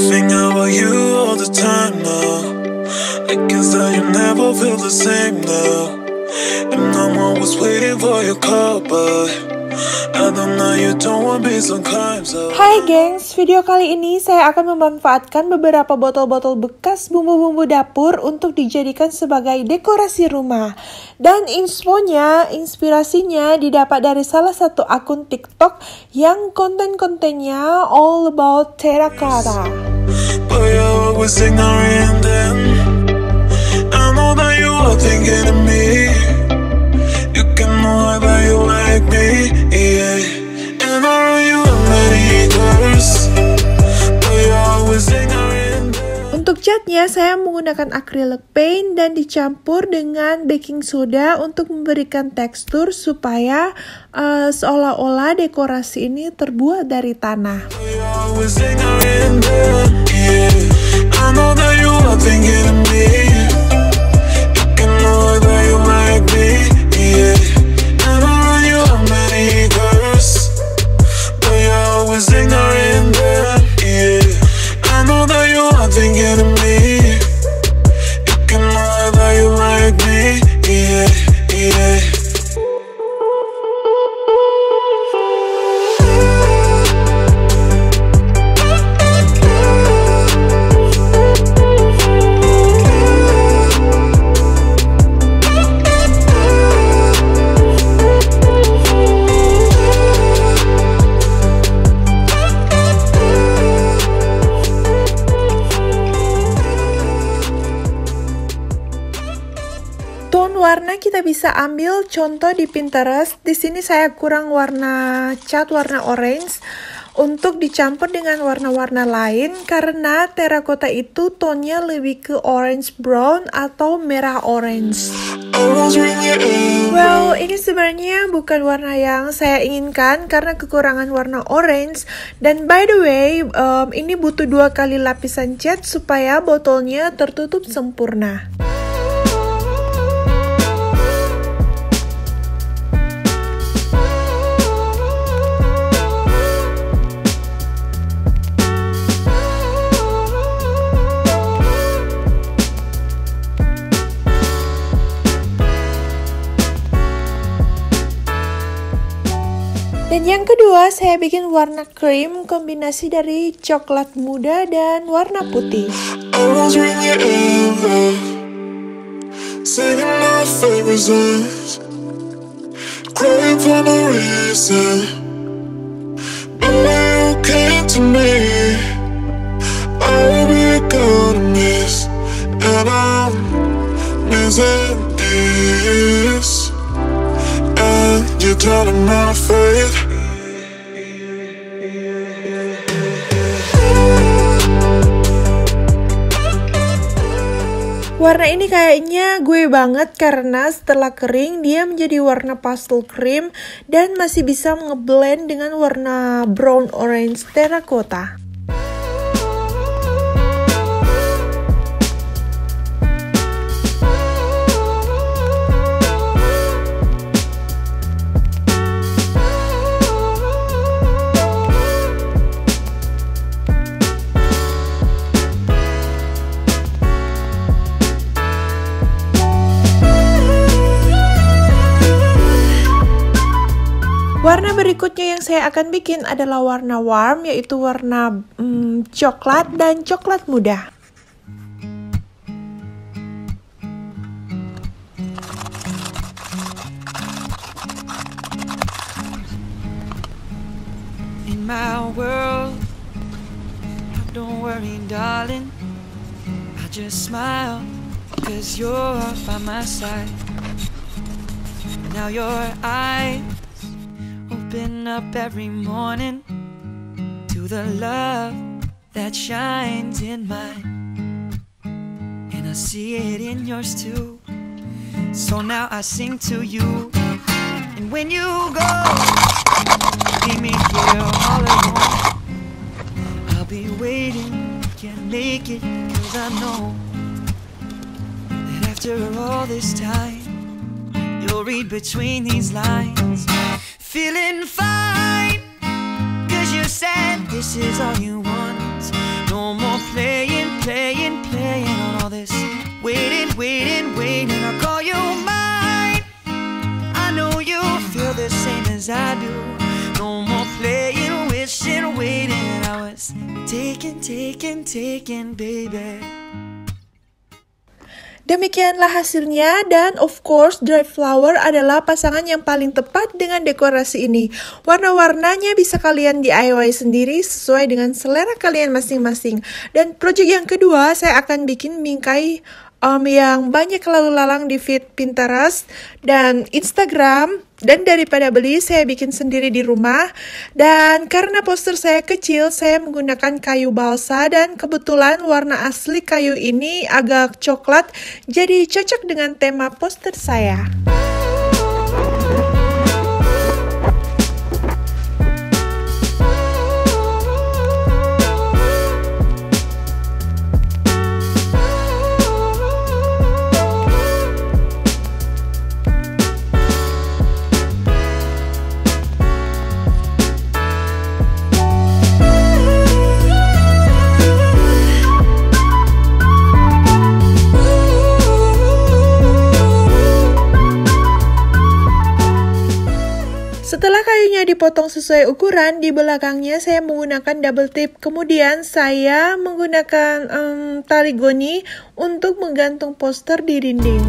think about you all the time now. I guess that you never feel the same now. And I'm always waiting for your call, but I don't know you don't want me sometimes. Hai gengs, video kali ini saya akan memanfaatkan beberapa botol-botol bekas bumbu-bumbu dapur untuk dijadikan sebagai dekorasi rumah. Dan inspirasinya didapat dari salah satu akun TikTok yang konten-kontennya all about terracotta. But you're always ignoring them. I know that you are thinking of me. You can know that you like me, yeah. And I know you have many girls, but you're always ignoring them. Untuk catnya saya menggunakan acrylic paint dan dicampur dengan baking soda untuk memberikan tekstur supaya seolah-olah dekorasi ini terbuat dari tanah. But you're always ignoring them, yeah. I know that you are thinking of me. You can know that you like me, yeah. And I know you have many girls, but you're always ignoring them, yeah. I know that you are thinking of me. You can know that you like me, yeah, yeah. Warna kita bisa ambil contoh di Pinterest. Di sini saya kurang warna cat warna orange untuk dicampur dengan warna-warna lain karena terracotta itu tonnya lebih ke orange brown atau merah orange. Well, ini sebenarnya bukan warna yang saya inginkan karena kekurangan warna orange. Dan by the way, ini butuh 2 kali lapisan cat supaya botolnya tertutup sempurna. Dan yang kedua, saya bikin warna krim kombinasi dari coklat muda dan warna putih. Warna ini kayaknya gue banget karena setelah kering dia menjadi warna pastel cream dan masih bisa ngeblend dengan warna brown orange terracotta. Warna berikutnya yang saya akan bikin adalah warna warm, yaitu warna coklat dan coklat muda. In my world, don't worry darling, I just smile, 'cause you're by my side. Now your eyes open up every morning to the love that shines in mine, and I see it in yours too. So now I sing to you, and when you go, leave me here all alone. I'll be waiting, can't make it, 'cause I know that after all this time you'll read between these lines. Feeling fine, 'cause you said this is all you want. No more waiting, waiting, waiting. I'll call you mine. I know you feel the same as I do. No more playing, wishing, waiting. I was taken, baby. Demikianlah hasilnya, dan of course Dry Flower adalah pasangan yang paling tepat dengan dekorasi ini. Warna-warnanya bisa kalian DIY sendiri sesuai dengan selera kalian masing-masing. Dan project yang kedua, saya akan bikin bingkai yang banyak lalu lalang di feed Pinterest dan Instagram. Dan daripada beli, saya bikin sendiri di rumah. Dan karena poster saya kecil, saya menggunakan kayu balsa. Dan kebetulan warna asli kayu ini agak coklat, jadi cocok dengan tema poster saya. Setelah kayunya dipotong sesuai ukuran, di belakangnya saya menggunakan double tip. Kemudian saya menggunakan tali goni untuk menggantung poster di dinding.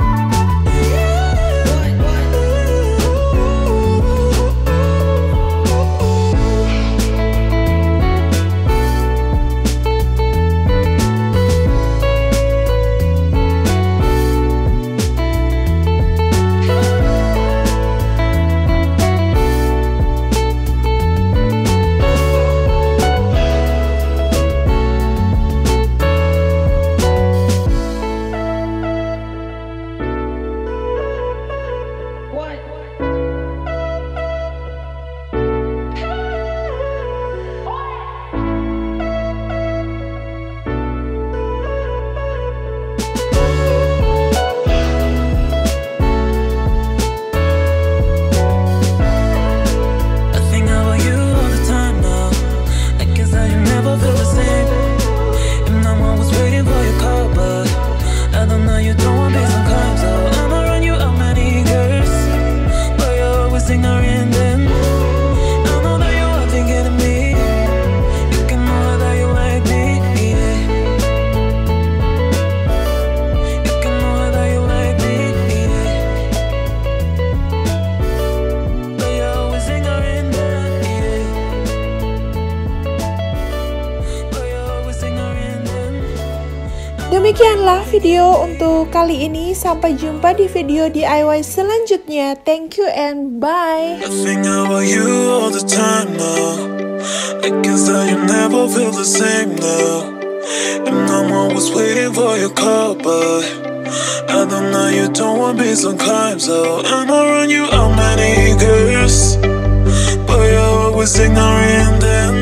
Demikianlah video untuk kali ini. Sampai jumpa di video DIY selanjutnya. Thank you and bye. I think about you all the time now. I guess that you never feel the same now. And I'm always waiting for your call, but I don't know, you don't want me sometimes. So I'ma run you out many girls, but you're always ignoring them.